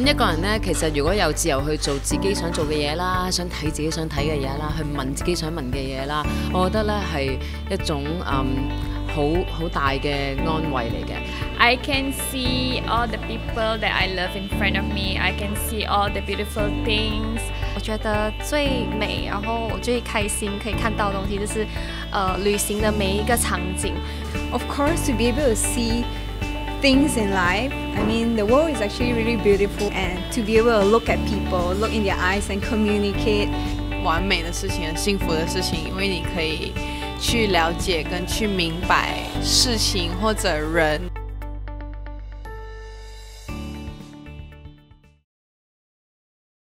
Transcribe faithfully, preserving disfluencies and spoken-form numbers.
一個人咧，其實如果有自由去做自己想做嘅嘢啦，想睇自己想睇嘅嘢啦，去問自己想問嘅嘢啦，我覺得咧係一種嗯好好大嘅安慰嚟嘅。 I can see all the people that I love in front of me. I can see all the beautiful things. 我觉得最美，然后我最开心可以看到的东西就是，呃，旅行的每一个场景。 Of course, to be able to see things in life. I mean, the world is actually really beautiful, and to be able to look at people, look in their eyes, and communicate. 完美的事情，很幸福的事情，因为你可以去了解跟去明白事情或者人。